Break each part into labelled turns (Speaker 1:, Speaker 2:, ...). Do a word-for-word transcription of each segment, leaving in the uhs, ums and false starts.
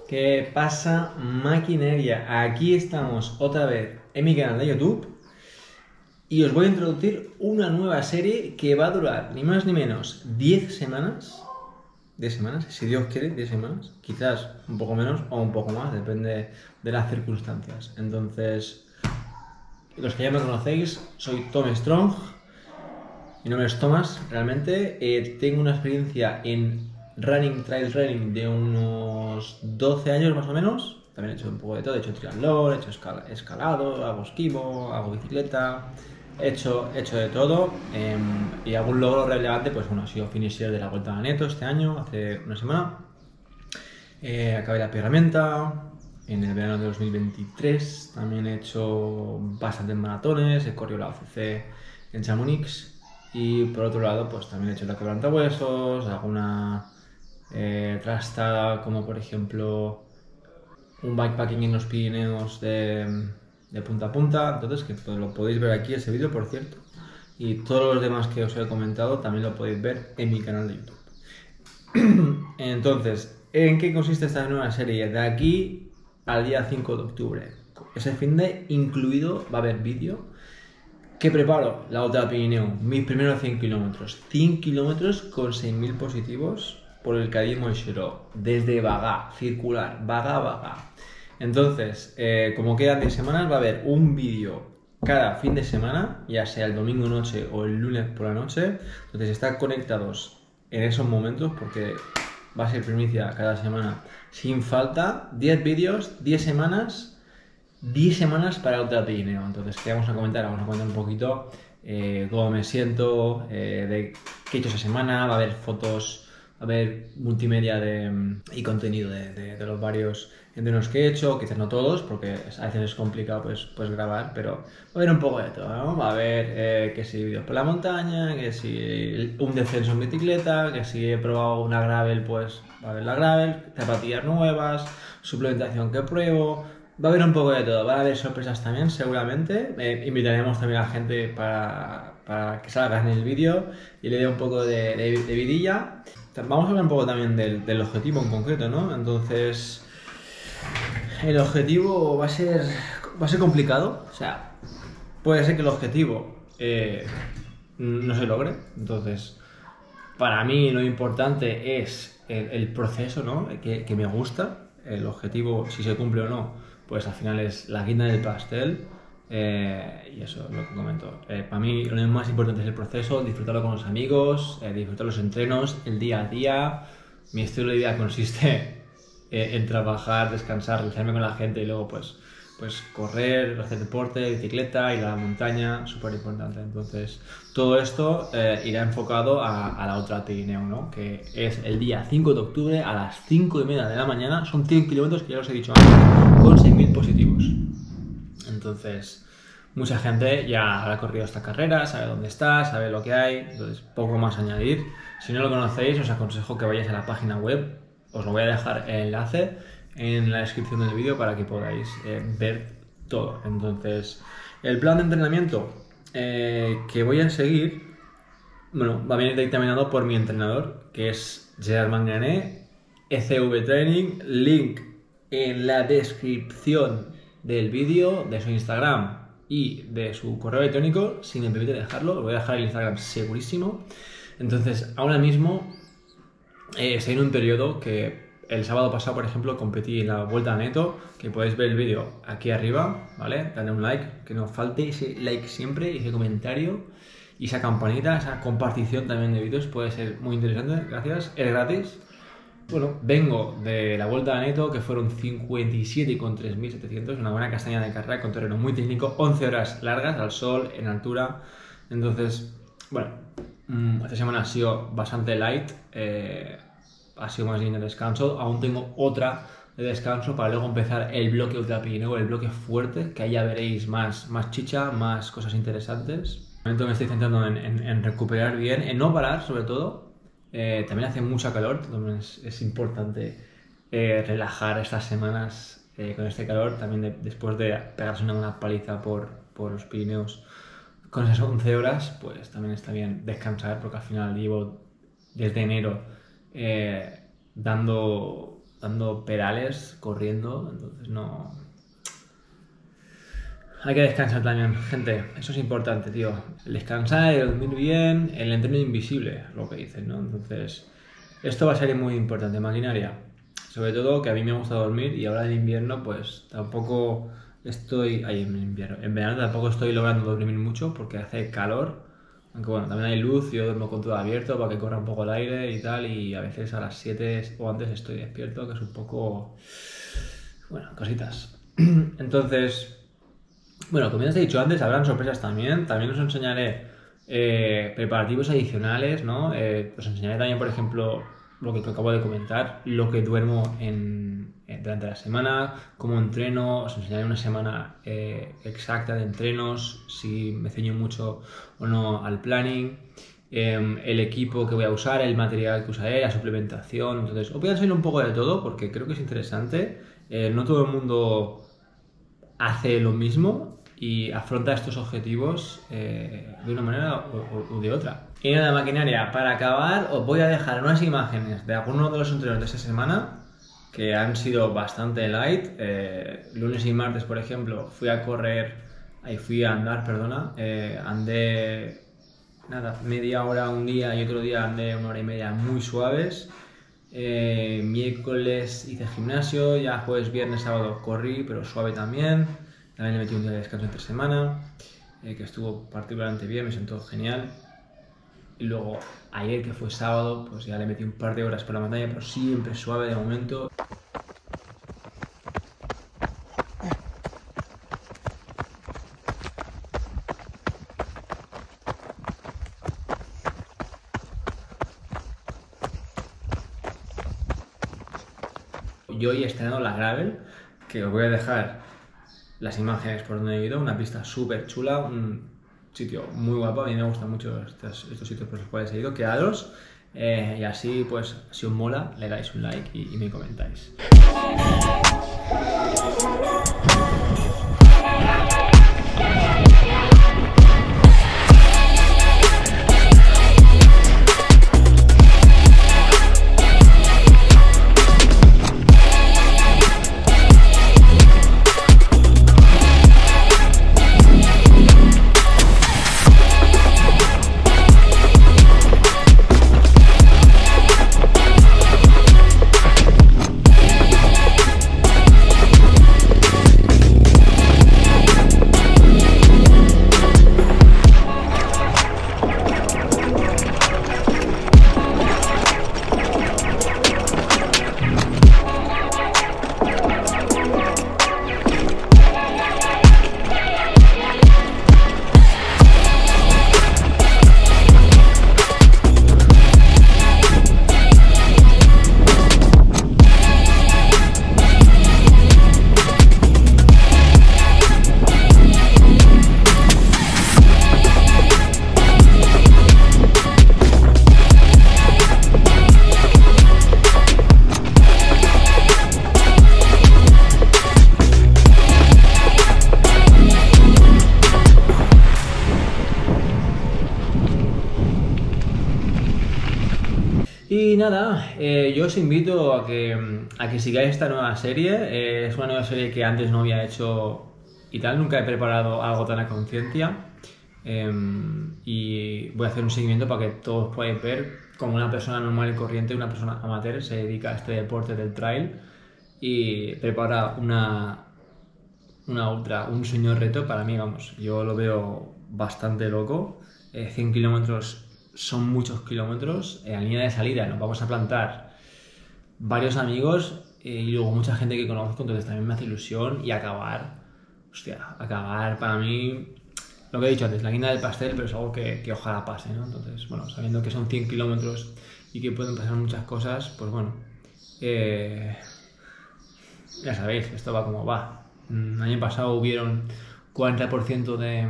Speaker 1: ¿Qué pasa, maquinaria? Aquí estamos otra vez en mi canal de YouTube y os voy a introducir una nueva serie que va a durar ni más ni menos diez semanas. diez semanas, si Dios quiere, diez semanas. Quizás un poco menos o un poco más, depende de las circunstancias. Entonces, los que ya me conocéis, soy Tom Strong. Mi nombre es Thomas, realmente. Eh, tengo una experiencia en running, trail running de unos doce años más o menos. También he hecho un poco de todo, he hecho triatlón, he hecho escal escalado, hago esquivo, hago bicicleta, he hecho, he hecho de todo. Eh, y algún logro relevante, pues bueno, ha sido finisher de la Vuelta a Neto este año, hace una semana. Eh, acabé la herramienta en el verano de dos mil veintitrés. También he hecho bastantes maratones, he corrido la O C C en Chamonix. Y por otro lado, pues también he hecho la quebrantahuesos, alguna eh, trastada, como por ejemplo un bikepacking en los Pirineos de, de punta a punta. Entonces, que pues, lo podéis ver aquí, ese vídeo, por cierto. Y todos los demás que os he comentado también lo podéis ver en mi canal de YouTube. Entonces, ¿en qué consiste esta nueva serie? De aquí al día cinco de octubre. Ese fin de incluido va a haber vídeo. ¿Qué preparo? La Volta al Pirineo, mis primeros cien kilómetros. cien kilómetros con seis mil positivos por el Cadí Moixeró, desde Bagá, circular, Bagá, Bagá. Entonces, eh, como quedan diez semanas, va a haber un vídeo cada fin de semana, ya sea el domingo noche o el lunes por la noche. Entonces, estar conectados en esos momentos porque va a ser primicia cada semana sin falta. diez vídeos, diez semanas. diez semanas para el Ultra Pirineo. Entonces, ¿qué vamos a comentar? Vamos a comentar un poquito eh, cómo me siento, eh, de qué he hecho esa semana. Va a haber fotos, va a haber multimedia de, y contenido de, de, de los varios entrenos que he hecho. Quizás no todos, porque a veces es complicado pues, pues grabar, pero va a haber un poco de todo, ¿no? Va a haber eh, que si vídeos por la montaña, que si un descenso en bicicleta, que si he probado una gravel, pues va a haber la gravel, zapatillas nuevas, suplementación que pruebo. Va a haber un poco de todo, va a haber sorpresas también, seguramente. Eh, invitaremos también a la gente para, para que salga en el vídeo y le dé un poco de, de, de vidilla. Vamos a hablar un poco también del, del objetivo en concreto, ¿no? Entonces, el objetivo va a ser, va a ser complicado. O sea, puede ser que el objetivo eh, no se logre. Entonces, para mí lo importante es el, el proceso, ¿no? Que, que me gusta. El objetivo, si se cumple o no, pues al final es la guinda del pastel. Eh, y eso es lo que comento. Eh, para mí lo más importante es el proceso, disfrutarlo con los amigos, eh, disfrutar los entrenos, el día a día. Mi estilo de vida consiste eh, en trabajar, descansar, relacionarme con la gente y luego pues, pues correr, hacer deporte, bicicleta, ir a la montaña, súper importante. Entonces todo esto eh, irá enfocado a, a la Ultra Pirineo, ¿no? Que es el día cinco de octubre a las cinco y media de la mañana. Son cien kilómetros que ya os he dicho antes, con seis mil positivos. Entonces, mucha gente ya habrá corrido esta carrera, sabe dónde está, sabe lo que hay. Entonces, poco más a añadir. Si no lo conocéis, os aconsejo que vayáis a la página web. Os lo voy a dejar el enlace en la descripción del vídeo para que podáis eh, ver todo. Entonces, el plan de entrenamiento eh, que voy a seguir, bueno, va a venir dictaminado por mi entrenador, que es Gerard Mangané, E C V Training, link en la descripción del vídeo, de su Instagram y de su correo electrónico, si me permite dejarlo. Os voy a dejar el Instagram segurísimo. Entonces, ahora mismo eh, estoy en un periodo que el sábado pasado, por ejemplo, competí en la Vuelta a Neto, que podéis ver el vídeo aquí arriba, ¿vale? Dale un like, que no falte ese like siempre, ese comentario y esa campanita, esa compartición también de vídeos, puede ser muy interesante, gracias, es gratis. Bueno, vengo de la Vuelta a Neto, que fueron cincuenta y siete con tres mil setecientos, una buena castaña de carrera con terreno muy técnico, once horas largas al sol, en altura. Entonces, bueno, esta semana ha sido bastante light, eh, ha sido más bien de descanso. Aún tengo otra de descanso para luego empezar el bloque Ultra Pirineo, el bloque fuerte, que ahí ya veréis más, más chicha, más cosas interesantes. De momento me estoy centrando en, en, en recuperar bien, en no parar sobre todo. Eh, también hace mucha calor, entonces es, es importante eh, relajar estas semanas eh, con este calor, también de, después de pegarse una buena paliza por, por los Pirineos con esas once horas, pues también está bien descansar, porque al final llevo desde enero eh, dando dando pedales, corriendo, entonces no... Hay que descansar también, gente, eso es importante, tío. El descansar, el dormir bien, el entreno invisible, lo que dicen, ¿no? Entonces, esto va a ser muy importante, maquinaria. Sobre todo que a mí me gusta dormir y ahora en invierno pues tampoco estoy... Ay, en invierno, en verano tampoco estoy logrando dormir mucho porque hace calor. Aunque bueno, también hay luz, yo duermo con todo abierto para que corra un poco el aire y tal, y a veces a las siete o antes estoy despierto, que es un poco... Bueno, cositas. Entonces, bueno, como ya os he dicho antes, habrán sorpresas también. También os enseñaré eh, preparativos adicionales, ¿no? Eh, os enseñaré también, por ejemplo, lo que acabo de comentar, lo que duermo en, en, durante la semana, cómo entreno, os enseñaré una semana eh, exacta de entrenos, si me ceño mucho o no al planning, eh, el equipo que voy a usar, el material que usaré, la suplementación. Entonces os voy a enseñar un poco de todo porque creo que es interesante. Eh, no todo el mundo hace lo mismo y afronta estos objetivos eh, de una manera o, o de otra. Y nada, maquinaria, para acabar os voy a dejar unas imágenes de algunos de los entrenos de esta semana que han sido bastante light. Eh, lunes y martes, por ejemplo, fui a correr, ahí fui a andar, perdona, eh, andé nada, media hora un día y otro día andé una hora y media muy suaves. Eh, miércoles hice gimnasio, ya jueves, viernes, sábado corrí, pero suave también. También le metí un día de descanso entre semana, eh, que estuvo particularmente bien, me sentó genial. Y luego ayer, que fue sábado, pues ya le metí un par de horas por la montaña, pero siempre suave de momento. Yo hoy he estrenado la gravel, que os voy a dejar las imágenes por donde he ido, una pista súper chula, un sitio muy guapo, a mí me gustan mucho estos, estos sitios por los cuales he ido, quedaros, eh, y así pues si os mola le dais un like y, y me comentáis. Y nada, eh, yo os invito a que, a que sigáis esta nueva serie. Eh, es una nueva serie que antes no había hecho y tal, nunca he preparado algo tan a conciencia. Eh, y voy a hacer un seguimiento para que todos podáis ver cómo una persona normal y corriente, una persona amateur, se dedica a este deporte del trail y prepara una, una ultra, un sueño reto. Para mí, vamos, yo lo veo bastante loco. Eh, cien kilómetros son muchos kilómetros. En la línea de salida nos vamos a plantar varios amigos eh, y luego mucha gente que conozco, entonces también me hace ilusión. Y acabar, hostia, acabar para mí, lo que he dicho antes, la guinda del pastel, pero es algo que, que ojalá pase, ¿no? Entonces, bueno, sabiendo que son cien kilómetros y que pueden pasar muchas cosas, pues bueno, eh, ya sabéis, esto va como va. El año pasado hubieron cuarenta por ciento de...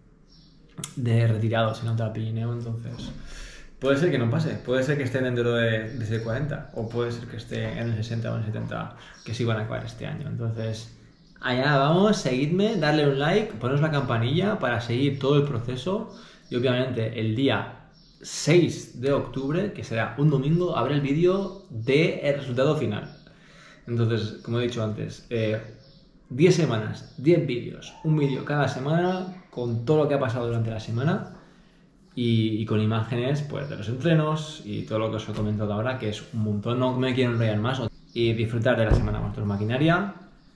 Speaker 1: de retirados en Ultra Pirineo, entonces puede ser que no pase, puede ser que estén dentro de, de ese cuarenta o puede ser que esté en el sesenta o en el setenta que sí van a acabar este año. Entonces allá vamos, seguidme, darle un like, poneros la campanilla para seguir todo el proceso y obviamente el día seis de octubre, que será un domingo, habrá el vídeo del resultado final. Entonces, como he dicho antes, eh, diez semanas, diez vídeos, un vídeo cada semana con todo lo que ha pasado durante la semana y, y con imágenes pues, de los entrenos y todo lo que os he comentado ahora, que es un montón, no me quiero enrollar más. Y disfrutar de la semana con maquinaria.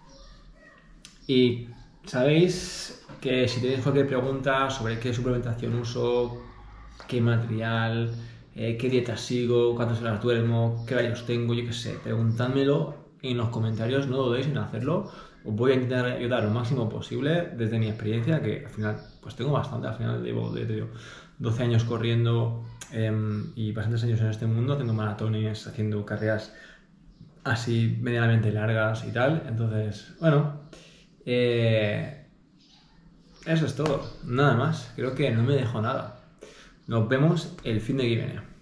Speaker 1: Y sabéis que si tenéis cualquier pregunta sobre qué suplementación uso, qué material, eh, qué dieta sigo, cuántas horas duermo, qué horarios tengo, yo qué sé, preguntádmelo en los comentarios, no dudéis en hacerlo. Os voy a intentar ayudar lo máximo posible desde mi experiencia, que al final pues tengo bastante, al final llevo de, doce años corriendo eh, y bastantes años en este mundo, haciendo maratones, haciendo carreras así medianamente largas y tal. Entonces, bueno, eh, eso es todo, nada más. Creo que no me dejo nada. Nos vemos el fin de que viene.